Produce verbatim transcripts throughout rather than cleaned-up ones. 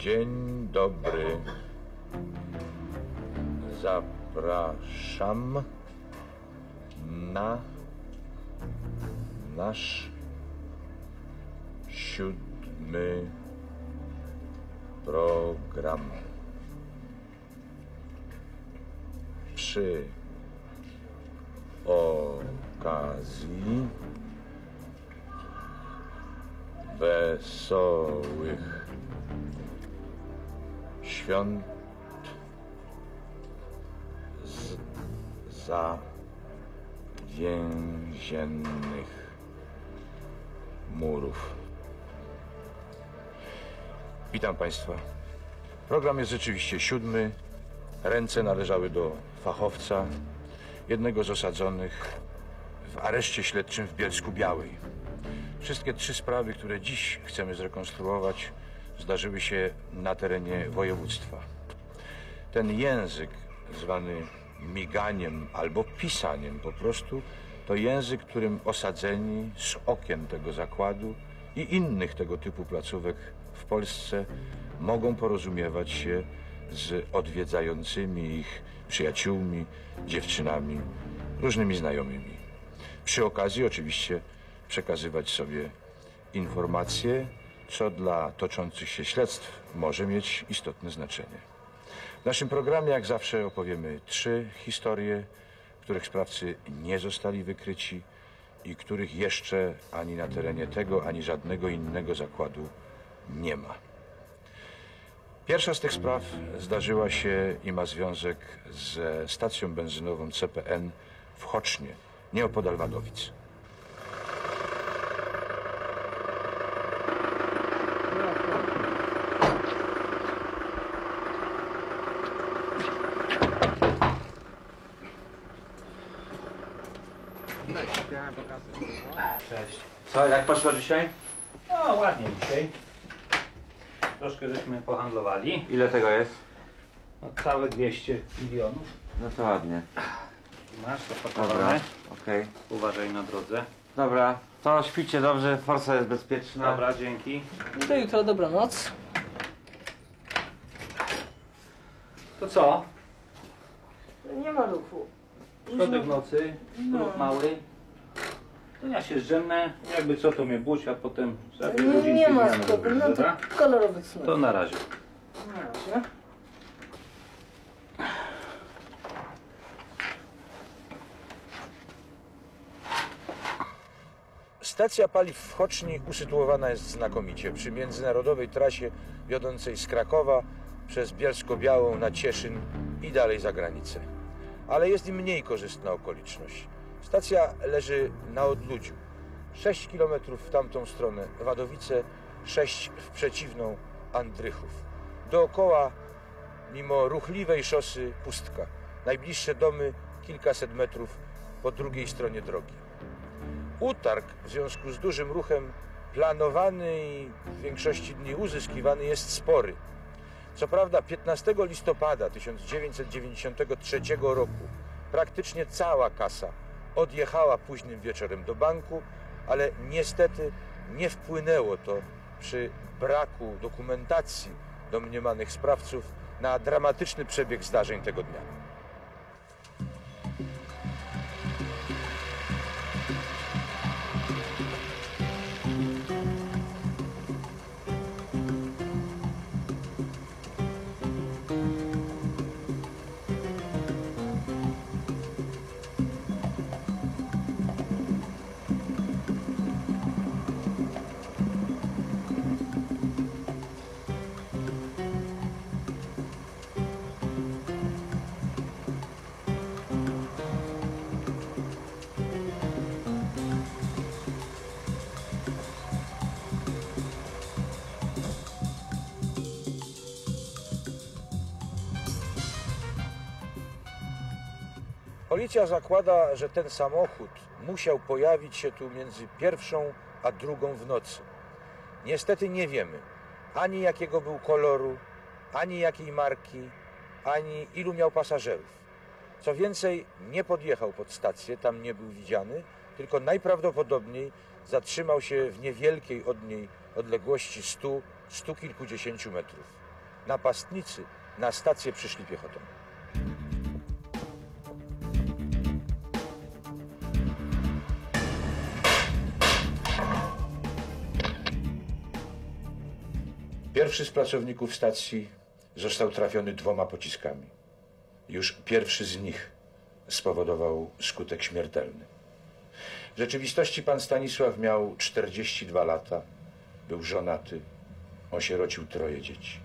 Dzień dobry. Zapraszam na nasz siódmy program. Przy okazji wesołych świąt z zawięziennych murów. Witam Państwa. Program jest rzeczywiście siódmy. Ręce należały do fachowca, jednego z osadzonych w areszcie śledczym w Bielsku-Białej. Wszystkie trzy sprawy, które dziś chcemy zrekonstruować, zdarzyły się na terenie województwa. Ten język zwany miganiem albo pisaniem po prostu, to język, którym osadzeni z okien tego zakładu i innych tego typu placówek w Polsce mogą porozumiewać się z odwiedzającymi ich przyjaciółmi, dziewczynami, różnymi znajomymi. Przy okazji oczywiście przekazywać sobie informacje, co dla toczących się śledztw może mieć istotne znaczenie. W naszym programie jak zawsze opowiemy trzy historie, których sprawcy nie zostali wykryci i których jeszcze ani na terenie tego, ani żadnego innego zakładu nie ma. Pierwsza z tych spraw zdarzyła się i ma związek ze stacją benzynową C P N w Chocznie, nieopodal Wadowic. Cześć. Co, jak poszło dzisiaj? No ładnie dzisiaj. Troszkę żeśmy pohandlowali. Ile tego jest? No, całe dwieście milionów. No to ładnie. Masz to Dobra, pakowane. okej. Okay. Uważaj na drodze. Dobra, to śpicie dobrze, forsa jest bezpieczna. Dobra, dzięki. Do jutra, dobranoc. To co? Nie ma ruchu. Środek nocy, No. ruch mały. To ja się zdrzemnę, jakby co to mnie budź, a potem za dwie Nie, godzinki nie ma zmiany spokój, zrobimy, no to dobra? kolorowych snów. To na razie. Na razie. Stacja paliw w Choczni usytuowana jest znakomicie przy międzynarodowej trasie wiodącej z Krakowa przez Bielsko-Białą na Cieszyn i dalej za granicę. Ale jest i mniej korzystna okoliczność. Stacja leży na odludziu. sześć kilometrów w tamtą stronę Wadowice, sześć w przeciwną Andrychów. Dookoła, mimo ruchliwej szosy, pustka. Najbliższe domy kilkaset metrów po drugiej stronie drogi. Utarg w związku z dużym ruchem planowany i w większości dni uzyskiwany jest spory. Co prawda piętnastego listopada tysiąc dziewięćset dziewięćdziesiątego trzeciego roku praktycznie cała kasa odjechała późnym wieczorem do banku, ale niestety nie wpłynęło to przy braku dokumentacji domniemanych sprawców na dramatyczny przebieg zdarzeń tego dnia. Policja zakłada, że ten samochód musiał pojawić się tu między pierwszą a drugą w nocy. Niestety nie wiemy ani jakiego był koloru, ani jakiej marki, ani ilu miał pasażerów. Co więcej, nie podjechał pod stację, tam nie był widziany, tylko najprawdopodobniej zatrzymał się w niewielkiej od niej odległości stu, stu kilkudziesięciu metrów. napastnicy na stację przyszli piechotą. Pierwszy z pracowników stacji został trafiony dwoma pociskami. Już pierwszy z nich spowodował skutek śmiertelny. W rzeczywistości pan Stanisław miał czterdzieści dwa lata, był żonaty, osierocił troje dzieci.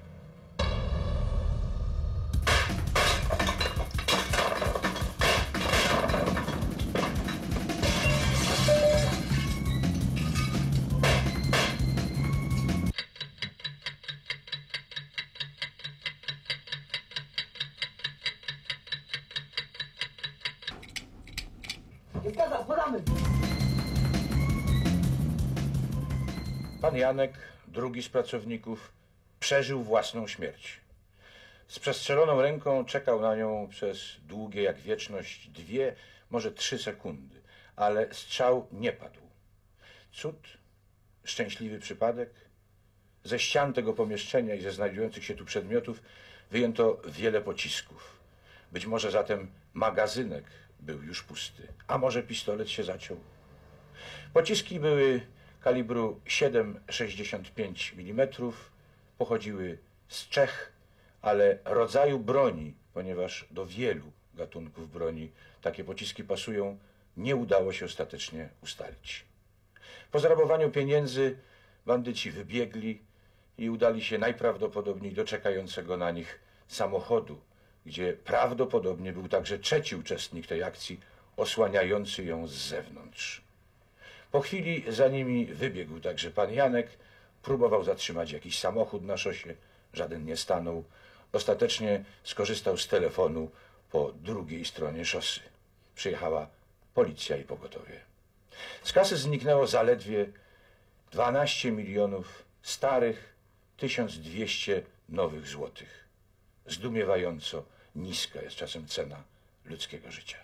Pan Janek, drugi z pracowników, przeżył własną śmierć. Z przestrzeloną ręką czekał na nią przez długie jak wieczność dwie, może trzy sekundy, ale strzał nie padł. Cud, szczęśliwy przypadek. Ze ścian tego pomieszczenia i ze znajdujących się tu przedmiotów wyjęto wiele pocisków. Być może zatem magazynek był już pusty, a może pistolet się zaciął. Pociski były kalibru siedem sześćdziesiąt pięć milimetrów, pochodziły z Czech, ale rodzaju broni, ponieważ do wielu gatunków broni takie pociski pasują, nie udało się ostatecznie ustalić. Po zrabowaniu pieniędzy bandyci wybiegli i udali się najprawdopodobniej do czekającego na nich samochodu, gdzie prawdopodobnie był także trzeci uczestnik tej akcji, osłaniający ją z zewnątrz. Po chwili za nimi wybiegł także pan Janek, próbował zatrzymać jakiś samochód na szosie, żaden nie stanął. Ostatecznie skorzystał z telefonu po drugiej stronie szosy. Przyjechała policja i pogotowie. Z kasy zniknęło zaledwie dwanaście milionów starych, tysiąc dwieście nowych złotych. Zdumiewająco niska jest czasem cena ludzkiego życia.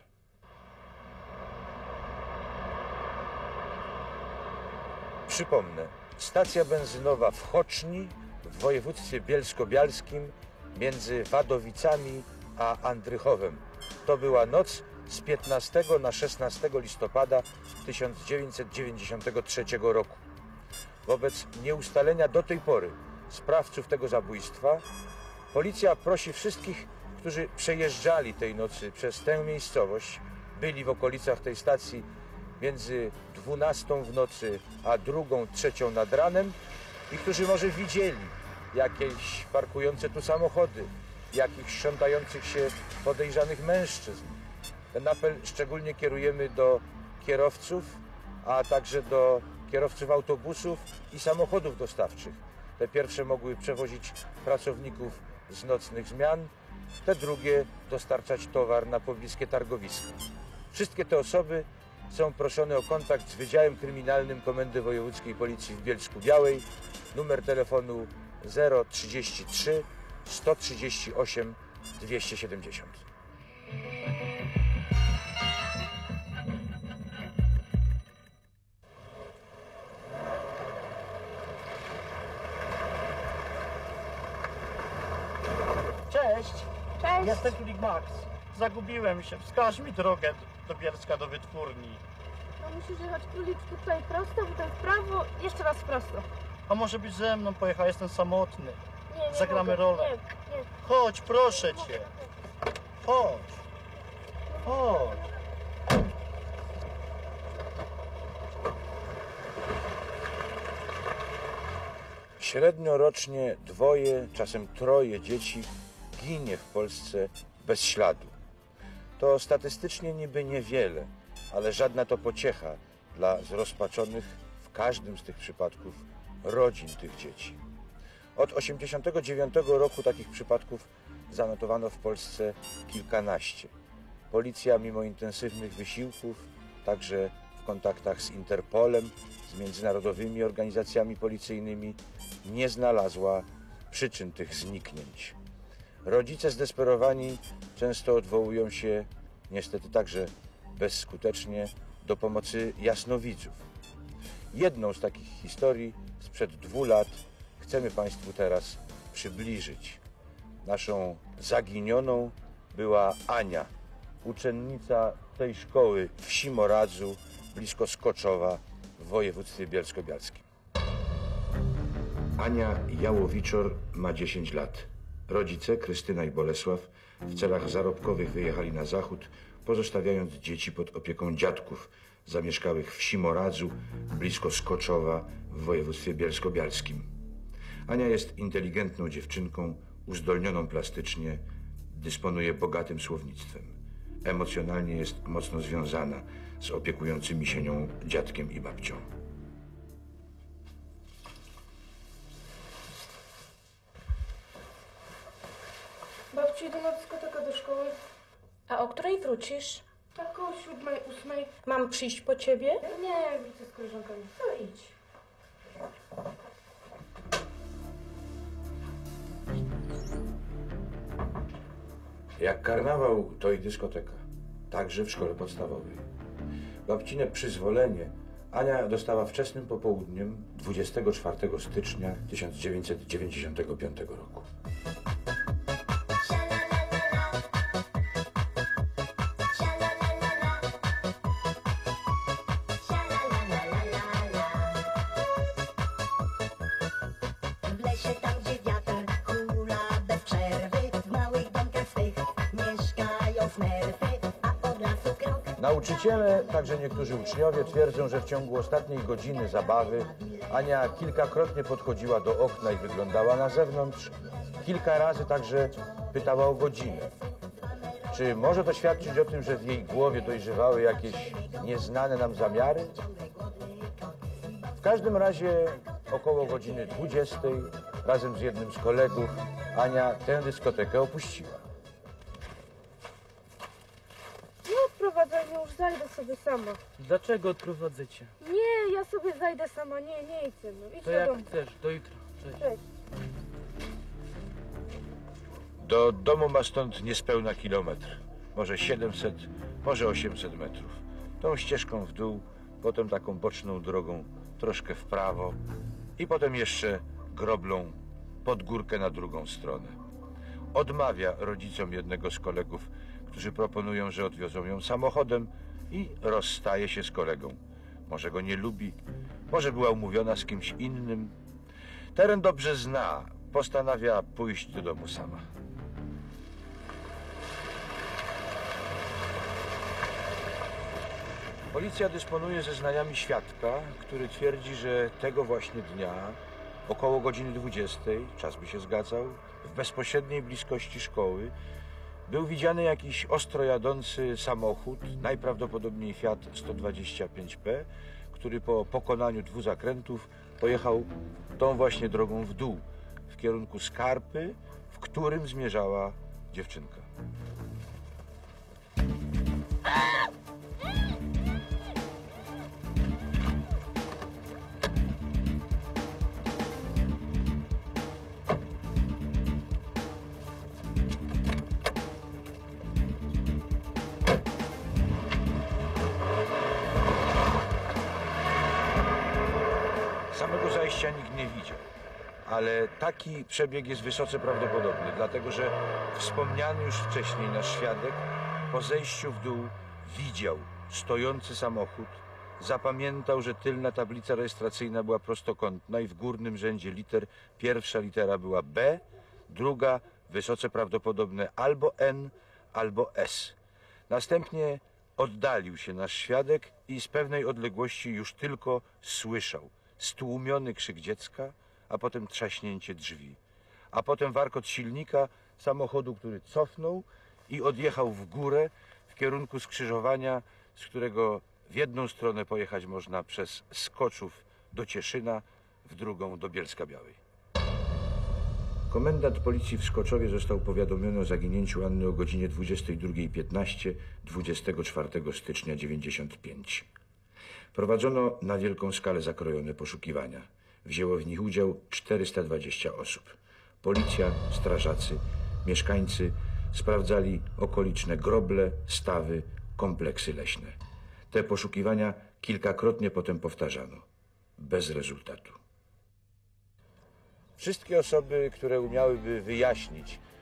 Przypomnę, stacja benzynowa w Choczni w województwie bielsko-bialskim między Wadowicami a Andrychowem. To była noc z piętnastego na szesnastego listopada tysiąc dziewięćset dziewięćdziesiątego trzeciego roku. Wobec nieustalenia do tej pory sprawców tego zabójstwa policja prosi wszystkich, którzy przejeżdżali tej nocy przez tę miejscowość, byli w okolicach tej stacji między dwunastą w nocy a drugą, trzecią nad ranem i którzy może widzieli jakieś parkujące tu samochody, jakichś szczątających się podejrzanych mężczyzn. Ten apel szczególnie kierujemy do kierowców, a także do kierowców autobusów i samochodów dostawczych. Te pierwsze mogły przewozić pracowników z nocnych zmian, te drugie dostarczać towar na pobliskie targowiska. Wszystkie te osoby są proszone o kontakt z Wydziałem Kryminalnym Komendy Wojewódzkiej Policji w Bielsku-Białej. Numer telefonu zero trzydzieści trzy sto trzydzieści osiem dwieście siedemdziesiąt. Cześć, Cześć. jestem Tulik Max. Zagubiłem się, wskaż mi drogę do Bielska, do wytwórni. No musisz jechać króliczku tutaj prosto, potem w prawo, jeszcze raz prosto. A może być ze mną pojechał, jestem samotny. Nie, nie Zagramy mogę. rolę. Nie, nie. Chodź, proszę cię. Chodź. Chodź. Średnio rocznie dwoje, czasem troje dzieci ginie w Polsce bez śladu. To statystycznie niby niewiele, ale żadna to pociecha dla zrozpaczonych w każdym z tych przypadków rodzin tych dzieci. Od osiemdziesiątego dziewiątego roku takich przypadków zanotowano w Polsce kilkanaście. Policja mimo intensywnych wysiłków, także w kontaktach z Interpolem, z międzynarodowymi organizacjami policyjnymi, nie znalazła przyczyn tych zniknięć. Rodzice zdesperowani często odwołują się, niestety także bezskutecznie, do pomocy jasnowidzów. Jedną z takich historii sprzed dwóch lat chcemy Państwu teraz przybliżyć. Naszą zaginioną była Ania, uczennica tej szkoły w Simoradzu, blisko Skoczowa w województwie bielsko-bialskim. Ania Jałowiczor ma dziesięć lat. Rodzice, Krystyna i Bolesław, w celach zarobkowych wyjechali na zachód, pozostawiając dzieci pod opieką dziadków zamieszkałych w Simoradzu, blisko Skoczowa w województwie bielsko-bialskim. Ania jest inteligentną dziewczynką, uzdolnioną plastycznie, dysponuje bogatym słownictwem. Emocjonalnie jest mocno związana z opiekującymi się nią dziadkiem i babcią. Babciu, idę na dyskotekę do szkoły. A o której wrócisz? Tak o siódmej, ósmej. Mam przyjść po ciebie? Nie, widzę z koleżankami. No idź. Jak karnawał, to i dyskoteka. Także w szkole podstawowej. Babcine przyzwolenie Ania dostała wczesnym popołudniem dwudziestego czwartego stycznia tysiąc dziewięćset dziewięćdziesiątego piątego roku. W lesie tam, gdzie wiatr hula bez przerwy, w małych domkach swych mieszkają smerfy, a od lasu krok. Nauczyciele, także niektórzy uczniowie twierdzą, że w ciągu ostatniej godziny zabawy Ania kilkakrotnie podchodziła do okna i wyglądała na zewnątrz. Kilka razy także pytała o godzinę. Czy może to świadczyć o tym, że w jej głowie dojrzewały jakieś nieznane nam zamiary? W każdym razie około godziny dwudziestej razem z jednym z kolegów Ania tę dyskotekę opuściła. Nie odprowadzaj mnie, już zajdę sobie sama. Dlaczego odprowadzycie? Nie, ja sobie zajdę sama. Nie, nie idź ze mną. Idź To do jak domu. chcesz, do jutra. Cześć. Cześć. Do domu ma stąd niespełna kilometr, może siedemset, może osiemset metrów. Tą ścieżką w dół, potem taką boczną drogą troszkę w prawo i potem jeszcze groblą pod górkę na drugą stronę. Odmawia rodzicom jednego z kolegów, którzy proponują, że odwiozą ją samochodem i rozstaje się z kolegą. Może go nie lubi, może była umówiona z kimś innym. Teren dobrze zna, postanawia pójść do domu sama. Policja dysponuje zeznaniami świadka, który twierdzi, że tego właśnie dnia, około godziny dwudziestej, czas by się zgadzał, w bezpośredniej bliskości szkoły, był widziany jakiś ostro jadący samochód, najprawdopodobniej Fiat sto dwadzieścia pięć P, który po pokonaniu dwóch zakrętów pojechał tą właśnie drogą w dół, w kierunku Skarpy, w którym zmierzała dziewczynka. Samego zajścia nikt nie widział, ale taki przebieg jest wysoce prawdopodobny, dlatego że wspomniany już wcześniej nasz świadek po zejściu w dół widział stojący samochód, zapamiętał, że tylna tablica rejestracyjna była prostokątna i w górnym rzędzie liter pierwsza litera była B, druga wysoce prawdopodobne albo N, albo S. Następnie oddalił się nasz świadek i z pewnej odległości już tylko słyszał stłumiony krzyk dziecka, a potem trzaśnięcie drzwi. A potem warkot silnika samochodu, który cofnął i odjechał w górę w kierunku skrzyżowania, z którego w jedną stronę pojechać można przez Skoczów do Cieszyna, w drugą do Bielska-Białej. Komendant policji w Skoczowie został powiadomiony o zaginięciu Anny o godzinie dwudziestej drugiej piętnaście dwudziestego czwartego stycznia dziewięćdziesiąt pięć. Prowadzono na wielką skalę zakrojone poszukiwania. Wzięło w nich udział czterysta dwadzieścia osób. Policja, strażacy, mieszkańcy sprawdzali okoliczne groble, stawy, kompleksy leśne. Te poszukiwania kilkakrotnie potem powtarzano. Bez rezultatu. Wszystkie osoby, które umiałyby wyjaśnić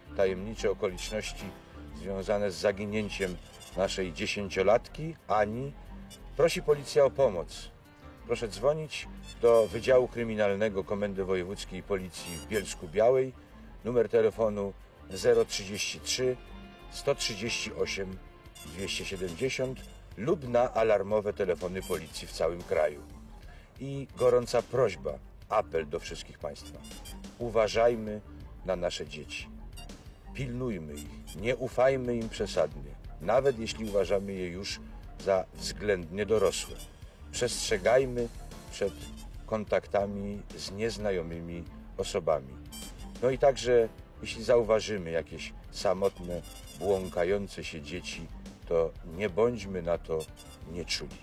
tajemnicze okoliczności związane z zaginięciem naszej dziesięciolatki, Ani, prosi policja o pomoc. Proszę dzwonić do Wydziału Kryminalnego Komendy Wojewódzkiej Policji w Bielsku-Białej, numer telefonu zero trzydzieści trzy sto trzydzieści osiem dwieście siedemdziesiąt lub na alarmowe telefony policji w całym kraju. I gorąca prośba, apel do wszystkich Państwa. Uważajmy na nasze dzieci. Pilnujmy ich, nie ufajmy im przesadnie, nawet jeśli uważamy je już za względnie dorosłe. Przestrzegajmy przed kontaktami z nieznajomymi osobami. No i także, jeśli zauważymy jakieś samotne, błąkające się dzieci, to nie bądźmy na to nieczuli.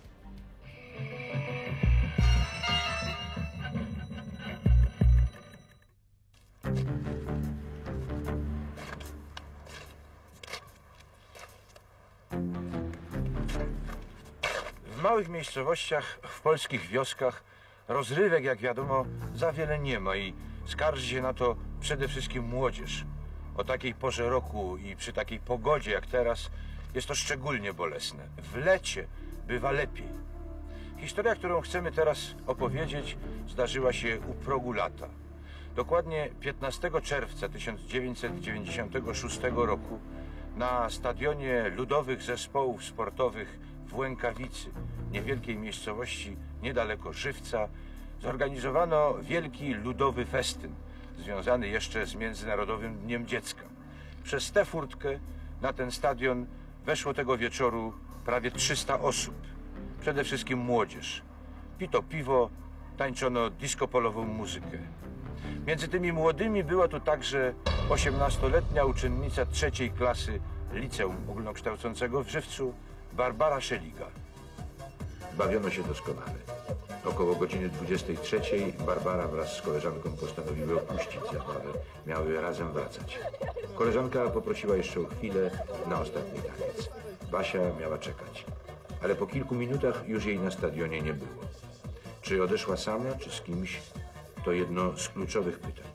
W małych miejscowościach, w polskich wioskach rozrywek, jak wiadomo, za wiele nie ma i skarży się na to przede wszystkim młodzież. O takiej porze roku i przy takiej pogodzie jak teraz jest to szczególnie bolesne. W lecie bywa lepiej. Historia, którą chcemy teraz opowiedzieć, zdarzyła się u progu lata. Dokładnie piętnastego czerwca tysiąc dziewięćset dziewięćdziesiątego szóstego roku na stadionie ludowych zespołów sportowych w Łękawicy, niewielkiej miejscowości niedaleko Żywca, zorganizowano wielki ludowy festyn, związany jeszcze z Międzynarodowym Dniem Dziecka. Przez tę furtkę na ten stadion weszło tego wieczoru prawie trzysta osób. Przede wszystkim młodzież. Pito piwo, tańczono disco-polową muzykę. Między tymi młodymi była tu także osiemnastoletnia uczennica trzeciej klasy Liceum Ogólnokształcącego w Żywcu, Barbara Szeliga. Bawiono się doskonale. Około godziny dwudziestej trzeciej Barbara wraz z koleżanką postanowiły opuścić zabawę. Miały razem wracać. Koleżanka poprosiła jeszcze o chwilę na ostatni taniec. Basia miała czekać. Ale po kilku minutach już jej na stadionie nie było. Czy odeszła sama, czy z kimś? To jedno z kluczowych pytań.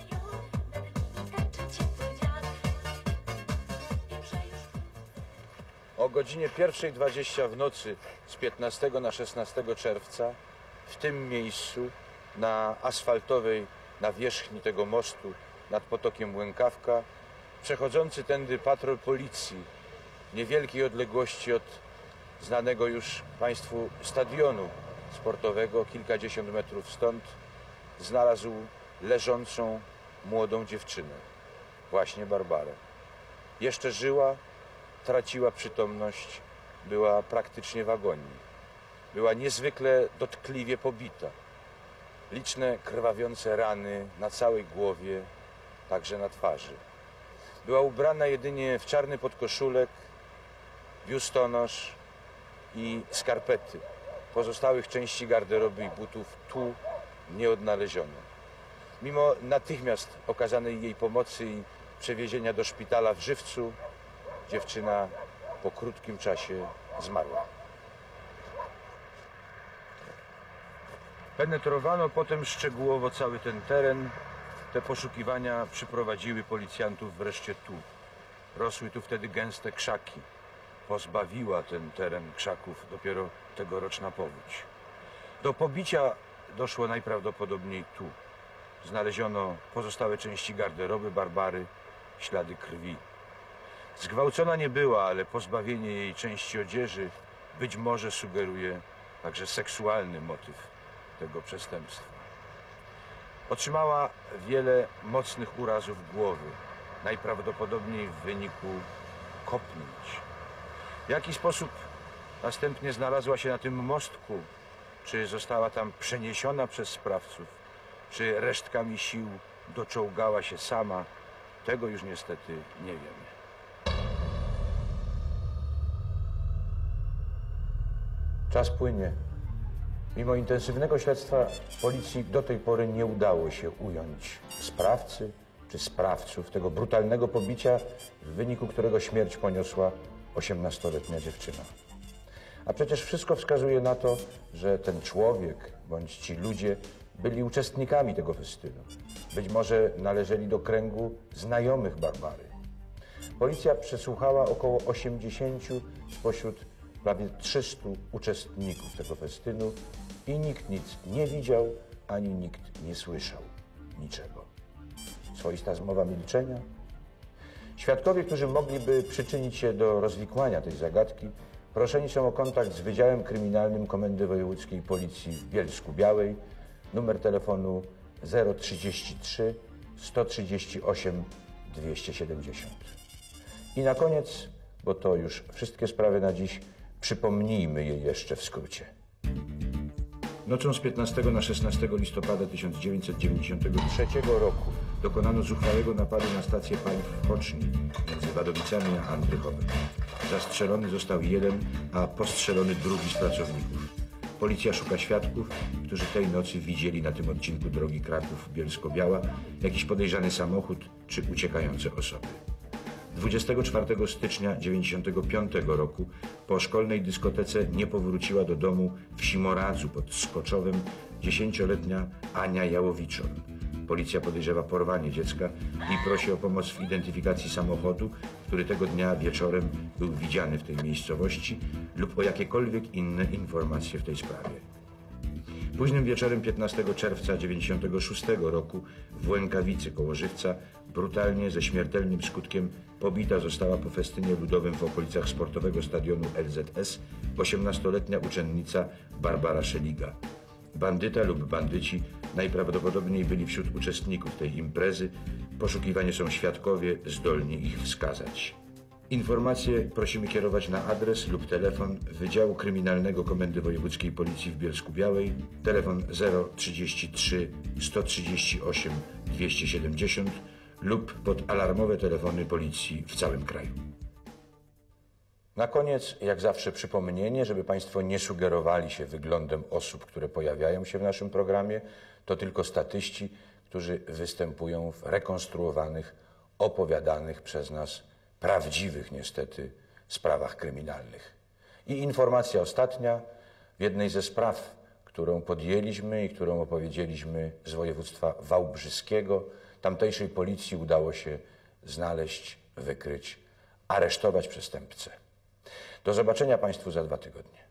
O godzinie pierwszej dwadzieścia w nocy z piętnastego na szesnastego czerwca w tym miejscu, na asfaltowej nawierzchni tego mostu nad potokiem Łękawka, przechodzący tędy patrol policji w niewielkiej odległości od znanego już Państwu stadionu sportowego, kilkadziesiąt metrów stąd, znalazł leżącą młodą dziewczynę, właśnie Barbarę. Jeszcze żyła, traciła przytomność, była praktycznie w agonii. Była niezwykle dotkliwie pobita. Liczne krwawiące rany na całej głowie, także na twarzy. Była ubrana jedynie w czarny podkoszulek, biustonosz i skarpety. Pozostałych części garderoby i butów tu nie odnaleziono. Mimo natychmiast okazanej jej pomocy i przewiezienia do szpitala w Żywcu, dziewczyna po krótkim czasie zmarła. Penetrowano potem szczegółowo cały ten teren. Te poszukiwania przyprowadziły policjantów wreszcie tu. Rosły tu wtedy gęste krzaki. Pozbawiła ten teren krzaków dopiero tegoroczna powódź. Do pobicia doszło najprawdopodobniej tu. Znaleziono pozostałe części garderoby Barbary, ślady krwi. Zgwałcona nie była, ale pozbawienie jej części odzieży być może sugeruje także seksualny motyw tego przestępstwa. Otrzymała wiele mocnych urazów głowy, najprawdopodobniej w wyniku kopnięć. W jaki sposób następnie znalazła się na tym mostku? Czy została tam przeniesiona przez sprawców? Czy resztkami sił doczołgała się sama? Tego już niestety nie wiemy. Czas płynie. Mimo intensywnego śledztwa policji do tej pory nie udało się ująć sprawcy czy sprawców tego brutalnego pobicia, w wyniku którego śmierć poniosła osiemnastoletnia dziewczyna. A przecież wszystko wskazuje na to, że ten człowiek bądź ci ludzie byli uczestnikami tego festynu. Być może należeli do kręgu znajomych Barbary. Policja przesłuchała około osiemdziesięciu spośród prawie trzystu uczestników tego festynu i nikt nic nie widział, ani nikt nie słyszał niczego. Swoista zmowa milczenia. Świadkowie, którzy mogliby przyczynić się do rozwikłania tej zagadki, proszeni są o kontakt z Wydziałem Kryminalnym Komendy Wojewódzkiej Policji w Bielsku-Białej, numer telefonu zero trzydzieści trzy sto trzydzieści osiem dwieście siedemdziesiąt. I na koniec, bo to już wszystkie sprawy na dziś, przypomnijmy je jeszcze w skrócie. Nocą z piętnastego na szesnastego listopada tysiąc dziewięćset dziewięćdziesiątego trzeciego roku dokonano zuchwałego napadu na stację paliw w Poczni między Wadowicami a Andrychowem. Zastrzelony został jeden, a postrzelony drugi z pracowników. Policja szuka świadków, którzy tej nocy widzieli na tym odcinku drogi Kraków-Bielsko-Biała jakiś podejrzany samochód czy uciekające osoby. dwudziestego czwartego stycznia dziewięćdziesiątego piątego roku po szkolnej dyskotece nie powróciła do domu w Simoradzu pod Skoczowem dziesięcioletnia Ania Jałowiczor. Policja podejrzewa porwanie dziecka i prosi o pomoc w identyfikacji samochodu, który tego dnia wieczorem był widziany w tej miejscowości, lub o jakiekolwiek inne informacje w tej sprawie. Późnym wieczorem piętnastego czerwca dziewięćdziesiątego szóstego roku w Łękawicy koło Żywca brutalnie, ze śmiertelnym skutkiem pobita została po festynie ludowym w okolicach sportowego stadionu L Z S osiemnastoletnia uczennica Barbara Szeliga. Bandyta lub bandyci najprawdopodobniej byli wśród uczestników tej imprezy. Poszukiwani są świadkowie zdolni ich wskazać. Informacje prosimy kierować na adres lub telefon Wydziału Kryminalnego Komendy Wojewódzkiej Policji w Bielsku-Białej, telefon zero trzydzieści trzy sto trzydzieści osiem dwieście siedemdziesiąt lub pod alarmowe telefony policji w całym kraju. Na koniec, jak zawsze, przypomnienie, żeby Państwo nie sugerowali się wyglądem osób, które pojawiają się w naszym programie. To tylko statyści, którzy występują w rekonstruowanych, opowiadanych przez nas, prawdziwych niestety, sprawach kryminalnych. I informacja ostatnia, w jednej ze spraw, którą podjęliśmy i którą opowiedzieliśmy z województwa wałbrzyskiego, tamtejszej policji udało się znaleźć, wykryć, aresztować przestępcę. Do zobaczenia Państwu za dwa tygodnie.